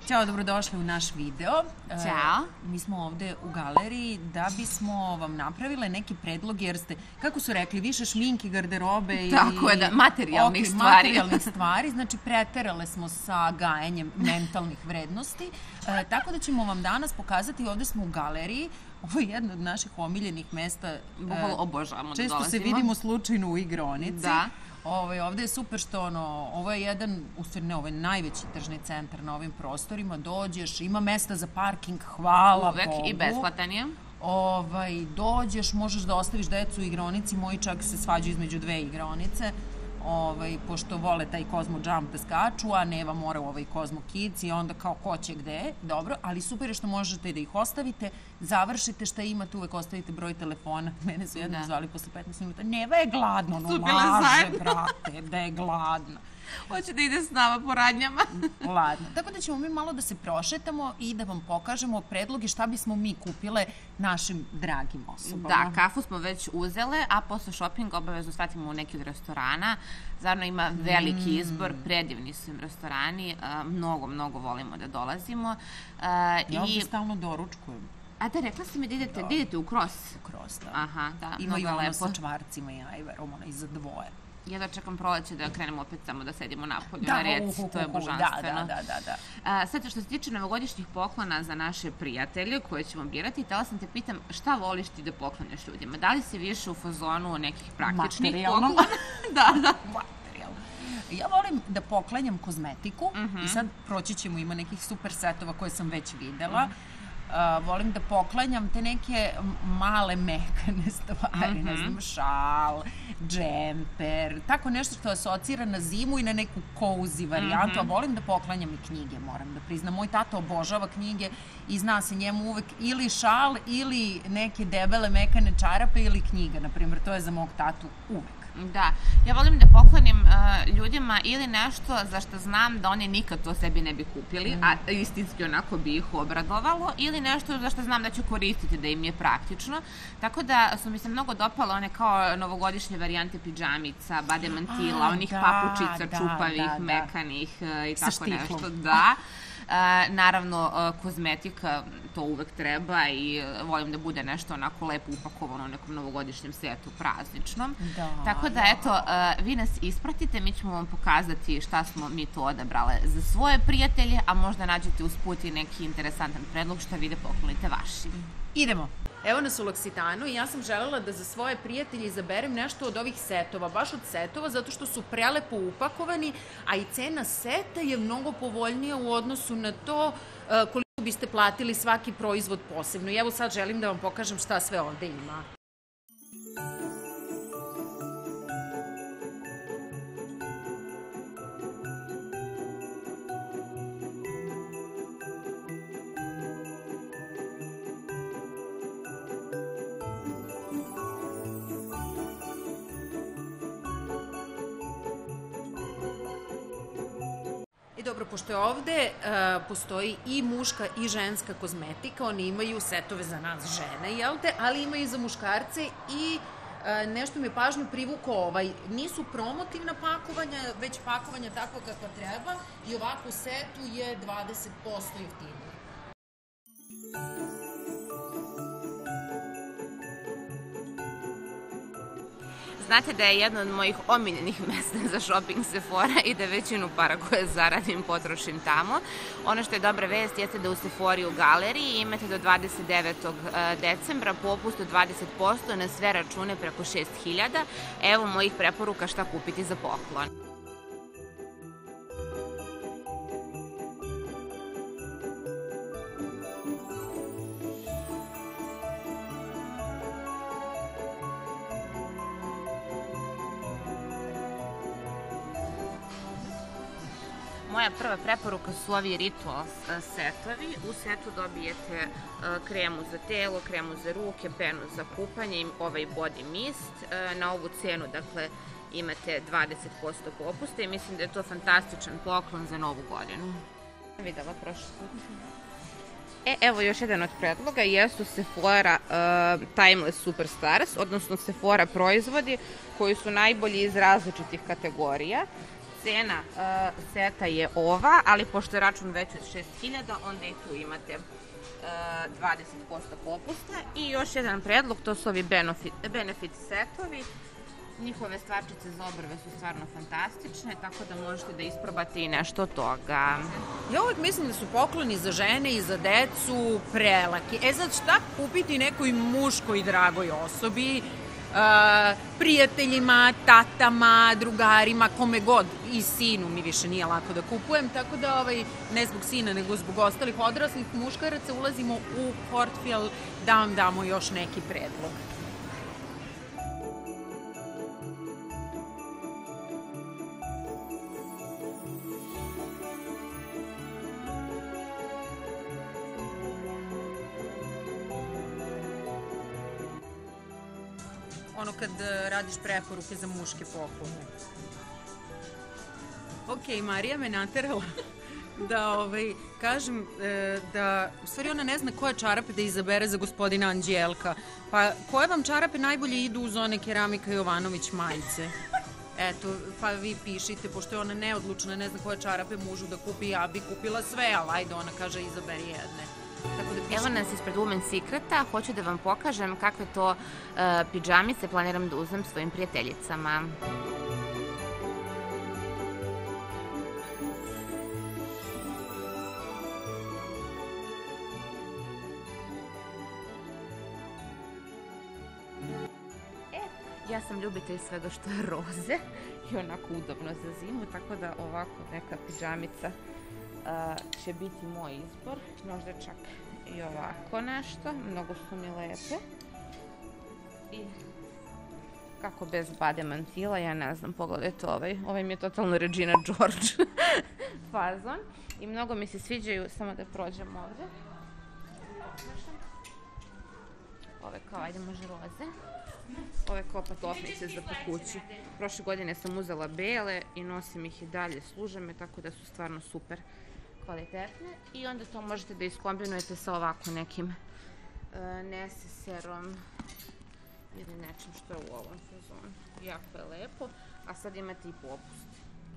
Ćao, dobrodošli u naš video. Ćao. Mi smo ovde u galeriji da bismo vam napravile neki predlog, jer ste, kako su rekli, više šminke, garderobe i... Tako je, da, materijalnih stvari. Znači, preterale smo sa gajenjem mentalnih vrednosti. Tako da ćemo vam danas pokazati, ovde smo u galeriji. Ovo je jedno od naših omiljenih mesta. Obožavamo da dolazimo. Često se vidimo slučajno u igronici. Da. Ovde je super što ovo je jedan, u stvari ne, ovo je najveći tržni centar na ovim prostorima, dođeš, ima mesta za parking, hvala Bogu. Uvek i besplatan je. Dođeš, možeš da ostaviš decu u igronici, moji čak se svađaju između dve igronice, pošto vole taj Cosmo Jump da skaču, a Neva mora u Cosmo Kids i onda kao ko će gde, dobro, ali super je što možete da ih ostavite, završite šta imate, uvek ostavite broj telefona. Mene su jednom zvali posle 15 minuta, Neva je gladna, ono laže, brate, da je gladna. Hoće da ide s nama po radnjama. Ladno. Tako da ćemo mi malo da se prošetamo i da vam pokažemo predloge šta bismo mi kupile našim dragim osobama. Da, kafu smo već uzele, a posle šopinga obavezno svatimo u neki od restorana. Zajedno ima veliki izbor, predivni su im restorani, mnogo volimo da dolazimo. Ja ovdje stalno doručkujem. A da, rekla si mi da idete u Kros. U Kros, da. Aha, da, imaju ono sa čvarcima i ajverom, ono iza dvoje. Ja da čekam proleće da krenemo opet samo da sedimo napolju na reci, to je božanstveno. Da. Sad, što se tiče novogodišnjih poklona za naše prijatelje koje ćemo birati, htela sam te pitam šta voliš ti da poklonjaš ljudima? Da li si više u fazonu nekih praktičnih poklona? Da. Materijalno. Ja volim da poklanjam kozmetiku i sad proći ćemo, ima nekih super setova koje sam već videla. Volim da poklanjam te neke male mekane stvari, ne znam, šal, džemper, tako nešto što asocira na zimu i na neku cozy varijantu, a volim da poklanjam i knjige, moram da priznam. Moj tata obožava knjige i zna se njemu uvek ili šal ili neke debele mekane čarape ili knjiga, na primjer, to je za mog tatu uvek. Da, ja volim da poklonim ljudima ili nešto za što znam da oni nikad to sebi ne bi kupili, a istinski onako bi ih obradovalo, ili nešto za što znam da ću koristiti, da im je praktično. Tako da su mi se mnogo dopale one kao novogodišnje varijante pidžamica, bade mantila, onih papučica čupavih, mekanih i tako nešto. Da. Naravno, kozmetika, to uvek treba i volim da bude nešto onako lepo upakovano u nekom novogodišnjem setu prazničnom. Tako da, eto, vi nas ispratite, mi ćemo vam pokazati šta smo mi to odabrale za svoje prijatelje, a možda nađete usput i neki interesantan predlog šta vi da poklonite vašim. Idemo! Evo nas u L'Occitanu i ja sam želela da za svoje prijatelje izaberem nešto od ovih setova, baš od setova, zato što su prelepo upakovani, a i cena seta je mnogo povoljnija u odnosu na to koliko biste platili svaki proizvod posebno. I evo sad želim da vam pokažem šta sve ovde ima. I dobro, pošto je ovde postoji i muška i ženska kozmetika, oni imaju setove za nas žene, jel te, ali imaju i za muškarce i nešto mi je pažnju privukao nisu promotivna pakovanja, već pakovanja tako kako treba i ovako u setu je 20% jeftinije. Znate da je jedno od mojih omiljenih mesta za shopping Sephora i da većinu para koje zaradim potrošim tamo. Ono što je dobra vest jeste da u Sephori u galeriji imate do 29. decembra popust od 20% na sve račune preko 6.000. Evo mojih preporuka šta kupiti za poklon. Moja prva preporuka su ovi Rituals setovi. U setu dobijete kremu za telo, kremu za ruke, penu za kupanje i ovaj body mist. Na ovu cenu, dakle, imate 20% popusta i mislim da je to fantastičan poklon za novu godinu. Videla prošle godine. Evo još jedan od predloga, jesu Sephora Timeless Superstars, odnosno Sephora proizvodi koji su najbolji iz različitih kategorija. Cena seta je ova, ali pošto je račun veći od 6.000, onda i tu imate 20% popusta. I još jedan predlog, to su ovi benefit setovi. Njihove stvarčice za obrve su stvarno fantastične, tako da možete da isprobate i nešto od toga. Ja uvijek mislim da su pokloni za žene i za decu prelaki. Sad šta kupiti nekoj muškoj dragoj osobi, prijateljima, tatama, drugarima, kome god, i sinu mi više nije lako da kupujem, tako da ne zbog sina nego zbog ostalih odraslih muškaraca ulazimo u portfel da vam damo još neki predlog. Ono kad radiš preporuke za muške poklone. Ok, Marija me naterala da kažem da u stvari ona ne zna koje čarape da izabere za gospodina Anđelka. Pa koje vam čarape najbolje idu uz one Keramika Jovanović majice? Eto, pa vi pišite, pošto je ona neodlučna, ne zna koje čarape mužu da kupi, ja bi kupila sve, ali ajde, ona kaže izaberi jedne. Evo nas ispred Women Secreta, hoću da vam pokažem kakve to pidžamice planiram da uzmem svojim prijateljicama. Ja sam ljubitelj svega što je roze i onako udobno za zimu, tako da ovako neka pidžamica će biti moj izbor, možda čak i ovako nešto, mnogo su mi lepe i kako bez bade mantila, ja ne znam, pogledajte ovaj mi je totalno Regina George fazon i mnogo mi se sviđaju, samo da prođem ovde, ove kao, ajde može roze, ove kao patofnice za po kući. Prošle godine sam uzela bele i nosim ih i dalje, služe me, tako da su stvarno super kvalitetne. I onda to možete da iskombinujete sa ovako nekim neseserom ili nečim što je u ovom fazonu. Jako je lepo, a sad imate i popust.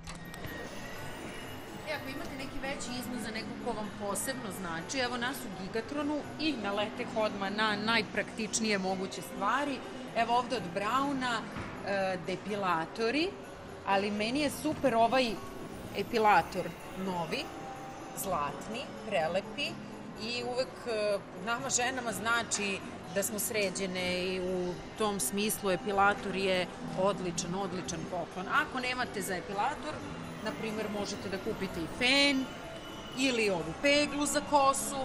Ako imate neki veći iznos za nekog ko vam posebno znači, evo nas u Gigatronu i naleteh odmah na najpraktičnije moguće stvari. Evo ovde od Brauna depilatori, ali meni je super ovaj epilator novi, zlatni, prelepi i uvek nama ženama znači da smo sređene i u tom smislu epilator je odličan poklon. Ako nemate za epilator, na primjer možete da kupite i fen ili ovu peglu za kosu.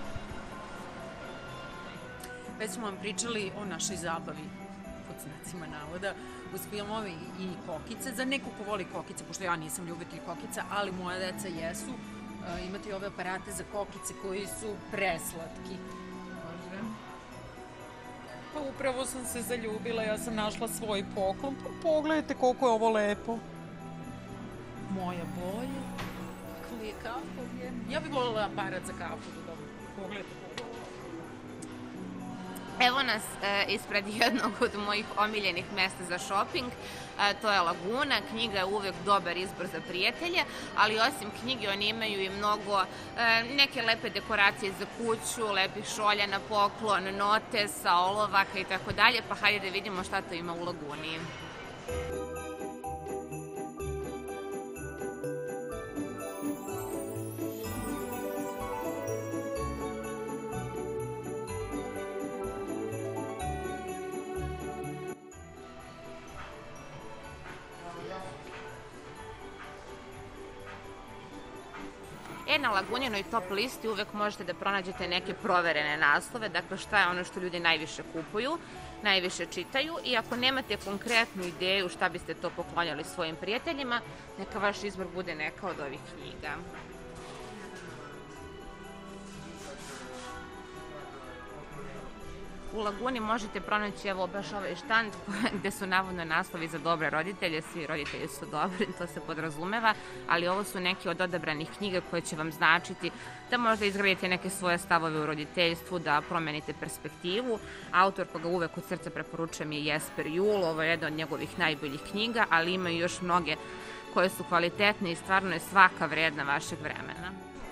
Već smo vam pričali o našoj zabavi, pod znacima navoda, uz filmove i kokice. Za neko ko voli kokice, pošto ja nisam ljubitelj kokica, ali moja deca jesu, imate i ove aparate za kokice koji su preslatki. Može. Pa upravo sam se zaljubila, ja sam našla svoj poklon. Pa pogledajte koliko je ovo lepo. Moja boja. Kako je kafa? Ja bih voljela aparat za kafu da dobro. Pogledajte koliko. Evo nas ispred jednog od mojih omiljenih mesta za shopping, to je Laguna. Knjiga je uvek dobar izbor za prijatelje, ali osim knjige oni imaju i mnogo neke lepe dekoracije za kuću, lepih šolja na poklon, notesa, olovaka i tako dalje, pa hajde da vidimo šta to ima u Laguni. Na Laguninoj top listi uvek možete da pronađete neke proverene naslove, dakle šta je ono što ljudi najviše kupuju, najviše čitaju i ako nemate konkretnu ideju šta biste to poklonjali svojim prijateljima, neka vaš izbor bude neka od ovih knjiga. U Laguni možete pronaći evo baš ovaj štand gde su navodno naslovi za dobre roditelje, svi roditelji su dobri, to se podrazumeva, ali ovo su neke od odabranih knjiga koje će vam značiti da možda izgradite neke svoje stavove u roditeljstvu, da promenite perspektivu. Autor koga uvek od srca preporučujem je Jesper Juhl, ovo je jedna od njegovih najboljih knjiga, ali ima i još mnoge koje su kvalitetne i stvarno je svaka vredna vašeg vremena.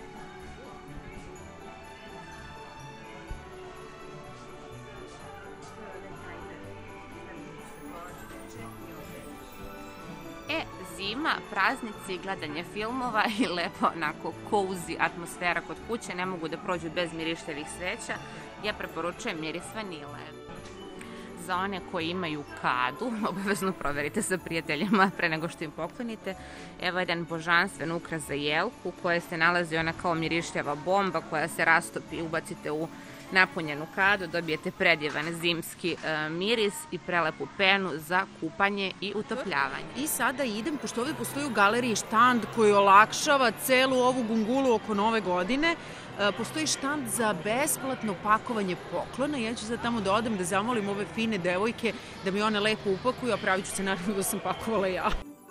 Zima, praznici, gledanje filmova i lepo onako cozy atmosfera kod kuće ne mogu da prođu bez mirišljavih sveća. Ja preporučujem miris vanile. Za one koji imaju kadu, obavezno proverite sa prijateljima pre nego što im poklonite. Evo jedan božanstven ukras za jelku koja se nalazi ona kao mirišljava bomba koja se rastopi i ubacite u napunjenu kadu, dobijete predivan zimski miris i prelepu penu za kupanje i utopljavanje. I sada idem, pošto ovdje postoji u galeriji štand koji olakšava celu ovu gungulu oko Nove godine. Postoji štand za besplatno pakovanje poklona. Ja ću sad tamo da odem da zamolim ove fine devojke da mi one lepo upakuju, a pravit ću se naravno da sam pakovala ja.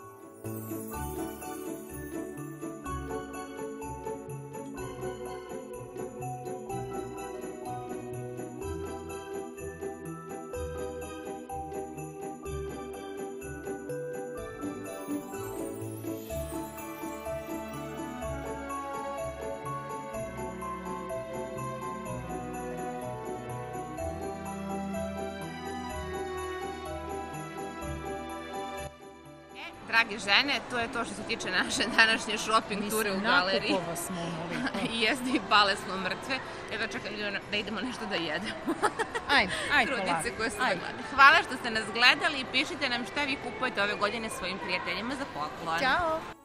Drage žene, to je to što se tiče naše današnje shopping ture u galeriji. Nakupova smo onoliko. I jeste i pale smo mrtve. Evo čekam da idemo nešto da jedemo. Ajde Trudnice koje su gledane. Hvala što ste nas gledali i pišite nam šta vi kupujete ove godine svojim prijateljima za poklon. Ćao!